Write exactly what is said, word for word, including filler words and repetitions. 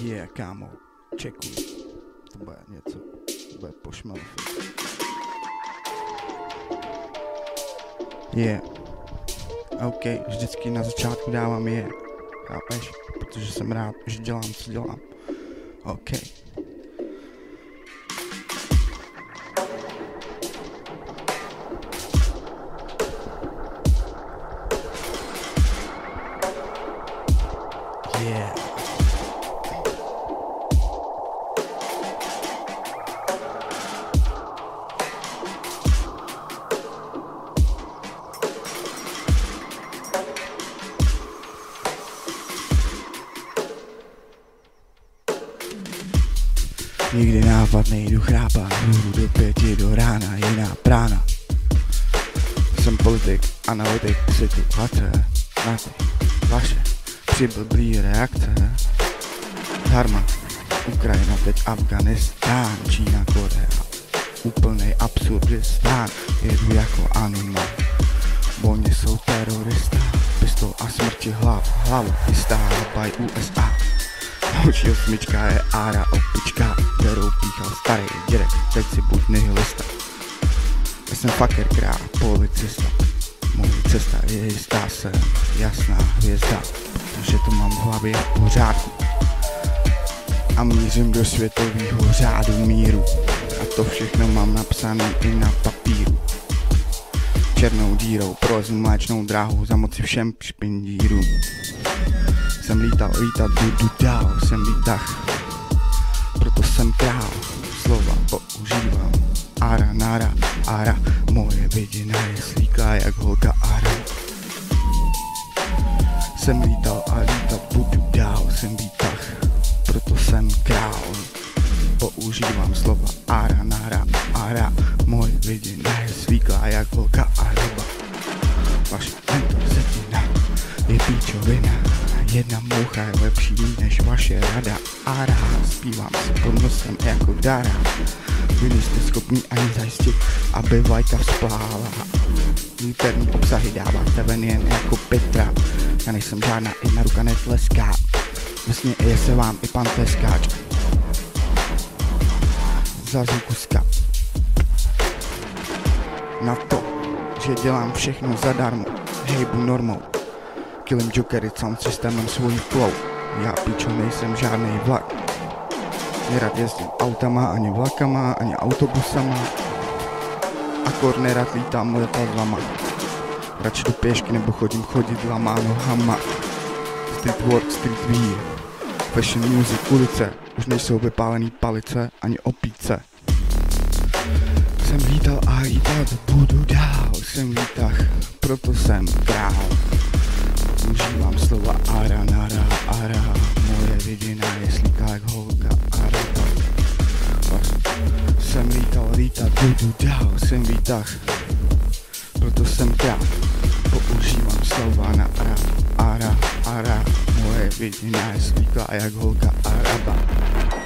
Yeah, kámo, čekuj. To bude něco, to bude pošmelfit. Yeah. OK, vždycky na začátku dávám je. Chápeš? Protože jsem rád, že dělám, co dělám. OK. Yeah. Nikdy nápad nejdu chrápat, hůru do pěti do rána, jiná prána. Jsem politik, analytik, situace, na ty vaše přiblblý reakce. Harma, Ukrajina, teď Afganistán, Čína, Korea, úplnej absurdistán, jedu jako anima. Oni jsou terorista, pistol a smrti hlav, hlavu jistá, by U S A. Další osmička je ára opička, kterou píchal starý dědek, teď si buď nihilista. Já jsem fucker král, policista, moje cesta je jistá, jsem jasná hvězda, protože to mám v hlavě v pořádku. A mířím do světového řádu míru, a to všechno mám napsaný i na papíru. Černou dírou prolezu mléčnou dráhu za moci všem špindírům. Jsem lítal, lítat budu dál, jsem výtah, proto jsem král, slova používám. Ara, nara, ara, moje vidina je slíká jak holka ara. Jsem lítal a lítat budu dál, jsem výtah, proto jsem král. Používám slova ara, nara, ara, moje vidina je slíká jak holka araba. Vaše mentorzetina je píčovina. Jedna moucha je lepší než vaše rada. A rád zpívám si pod nosem jako dara. Vy nejste schopní ani zajistit, aby vlajka vzplála. Interní obsahy dáváte ven jen jako Petra. Já nejsem žádná, jedna ruka netleská. Vlastně je se vám i pan tleskáč. Zařu kuska. Na to, že dělám všechno zadarmo, hejbu normou. Killem jokery sound systémem svůj flow. Já píčo nejsem žádnej vlak. Nerad jezdím autama, ani vlakama, ani autobusama. Akor nerad lítám letadlama. Radši do pěšky nebo chodím chodidlama, nohama. Street work, street wear. Fashion music, ulice. Už nejsou vypálený palice, ani opíce. Jsem lítal a lítat budu dál. Jsem výtah, proto jsem král. Užívám slova ara, nara, ara. Moje vidina je slíká jak holka araba. Jsem lítal, lítat budu dál. Jsem výtah, proto jsem král. Používám slova na ara, ara, ara. Moje vidina je slíká jak holka araba.